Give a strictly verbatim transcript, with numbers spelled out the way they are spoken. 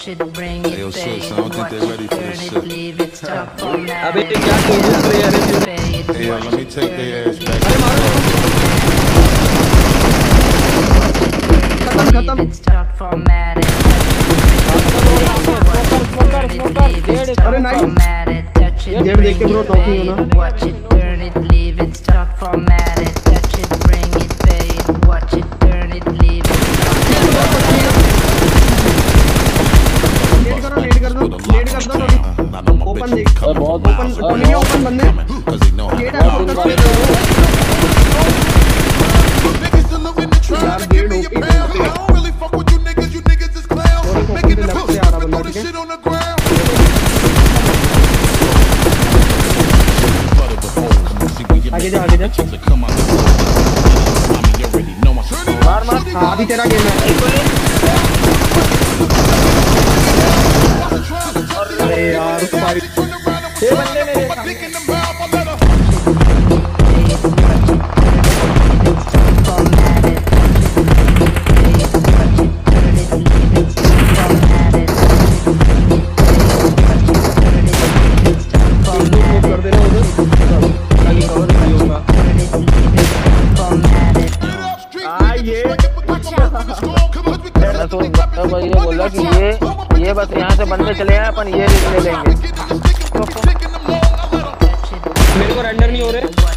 watch it, bring it, yo, pay sis, it, I don't think watch they it, ready for turn this it, shit. leave it, stop format अबे it, क्या watch चीज़ है यार it, pay it, Hey, yo, watch let me it, take turn their it, ass back. अरे मारो खत्म खत्म leave it, start format it, अरे nice touch it, जेड देख के ब्रो टॉप नहीं होना watch it, turn it, leave it, start format it, touch it, bring it, pay it, watch it, turn it, leave it, late करो late कर दो late कर दो थोड़ी ओपन देख बहुत ओपन ओपन नहीं ओपन बंदे गेट है फोकस कर दो यार गेट ओपी है और लेफ्ट से आ रहा बंदा ठीक है आगे जा आगे जा मार मार हां अभी तेरा गेम है अरे यार भाई ये बंदे मेरे कर देना उधर ताकि कवर नहीं होगा आ ये मैं तो मैं ये बोला कि ये ये बस यहाँ से बंदे चले आए अपन ये ले लेंगे मेरे को रेंडर नहीं हो रहे